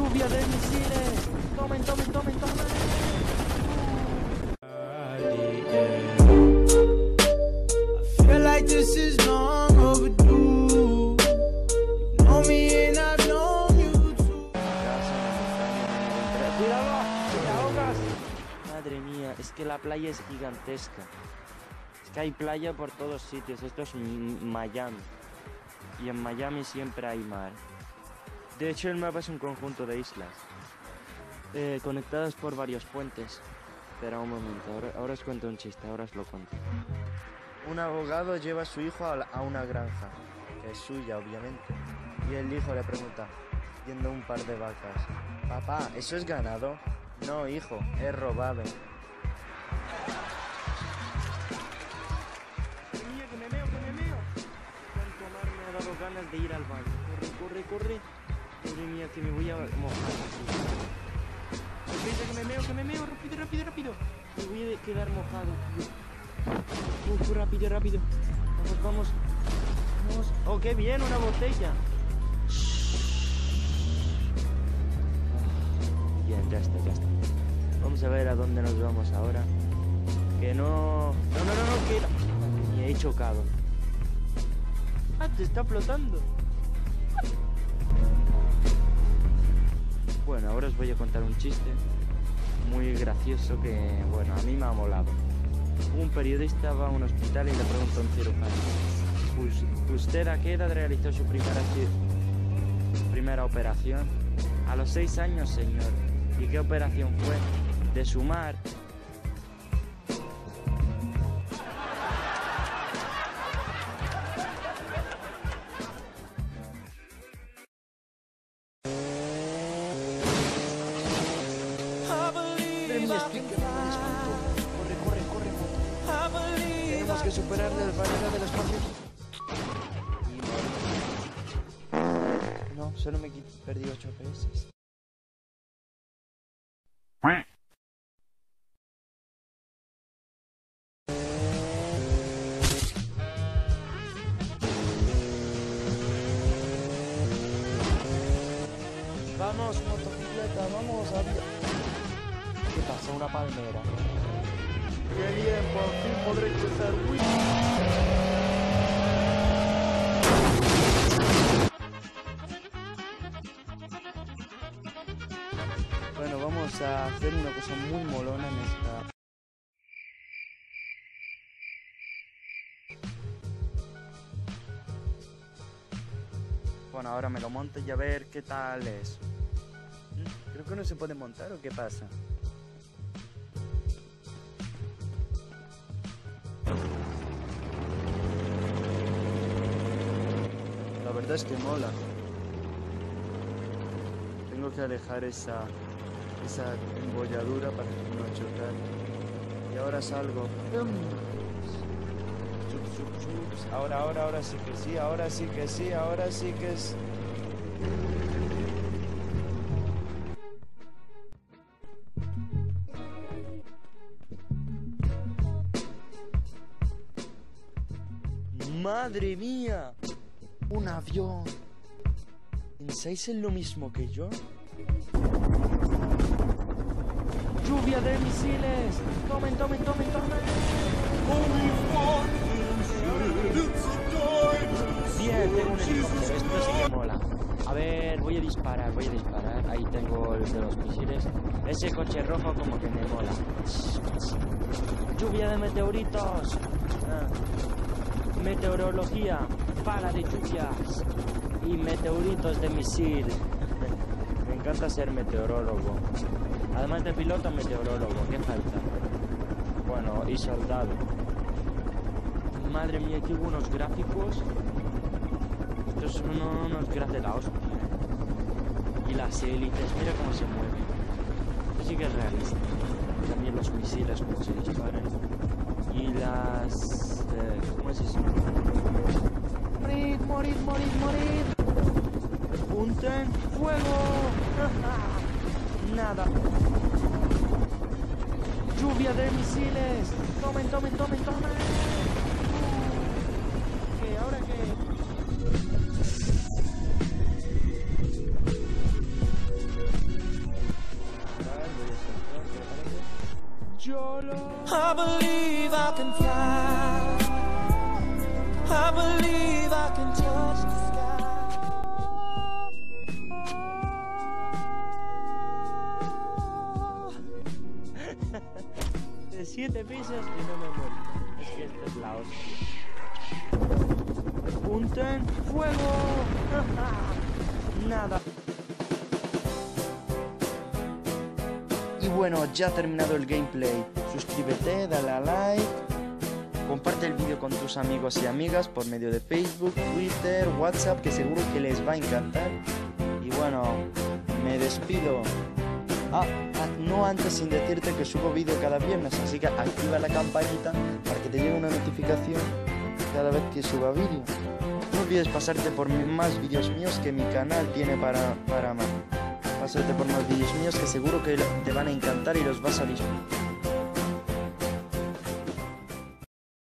Lluvia de misiles. Tomen, tomen, tomen, tomen. I feel like this is long overdue. You know me and I've known you too. ¡Cuidado! ¡Te ahogas! Madre mía, es que la playa es gigantesca. Es que hay playa por todos sitios. Esto es Miami. Y en Miami siempre hay mar. De hecho, el mapa es un conjunto de islas. Conectadas por varios puentes. Espera un momento, ahora os cuento un chiste, ahora os lo cuento. Un abogado lleva a su hijo a una granja, que es suya, obviamente. Y el hijo le pregunta, viendo un par de vacas, papá, ¿eso es ganado? No, hijo, es robado. Mía, que me meo, que me meo. Tanto mar me ha dado ganas de ir al baño. Corre, corre, corre. Madre mía, que me voy a mojar. Espera, que me meo, rápido, rápido, rápido. Me voy a quedar mojado, tío. Rápido, rápido. Vamos, vamos. Vamos. Oh, qué bien, una botella. Bien, ya está, ya está. Vamos a ver a dónde nos vamos ahora. Que no... No, que... Me he chocado. Ah, te está flotando. Bueno, ahora os voy a contar un chiste muy gracioso que, bueno, a mí me ha molado. Un periodista va a un hospital y le pregunta a un cirujano, ¿usted a qué edad realizó su primera operación? A los 6 años, señor. ¿Y qué operación fue? De sumar. Corre, corre, corre. Tenemos que superar la barrera del espacio. No, solo me perdí 8 FPS. Vamos, motocicleta, vamos, avión. ¿Qué pasa? Una palmera. ¡Qué bien! Por fin podré cruzar. ¡Uy! Bueno, vamos a hacer una cosa muy molona en esta... Bueno, ahora me lo monto y a ver qué tal es. Creo que no se puede montar, ¿o qué pasa? La verdad es que mola. Tengo que alejar esa embolladura para no chocar. Y ahora salgo. Chups, chups, chups. Ahora sí que sí, ahora sí que sí, ahora sí que es... ¡Madre mía! ¡Un avión! ¿Pensáis en lo mismo que yo? ¡Lluvia de misiles! ¡Tomen, tomen, tomen, tomen! Bien, tengo un helicóptero, esto sí que mola. A ver, voy a disparar. Ahí tengo el de los misiles. Ese coche rojo como que me mola. ¡Lluvia de meteoritos! Meteorología, bala de lluvias y meteoritos de misil. Me encanta ser meteorólogo. Además de piloto, meteorólogo. ¿Qué falta? Bueno, y soldado. Madre mía, aquí hubo unos gráficos. Estos son unos gráficos de la hostia. Y las hélices, mira cómo se mueven. Esto sí que es realista. También los misiles, cómo se disparan. Y las... ¿cómo es eso? ¡Morid, morid, morid, morid! ¡Punten fuego! Nada. ¡Lluvia de misiles! ¡Tomen, tomen, tomen, tomen! ¿Qué? ¿Ahora qué? I believe I can fly. I believe I can touch the sky. De 7 pisos y no me muero. Es que esta es la hostia. ¡Punten fuego! Nada. Y bueno, ya ha terminado el gameplay. Suscríbete, dale a like, comparte el vídeo con tus amigos y amigas por medio de Facebook, Twitter, WhatsApp, que seguro que les va a encantar. Y bueno, me despido. No antes sin decirte que subo vídeo cada viernes, así que activa la campanita para que te llegue una notificación cada vez que suba vídeo. No olvides pasarte por más vídeos míos que mi canal tiene para más. Pásate por más vídeos míos que seguro que te van a encantar y los vas a disfrutar.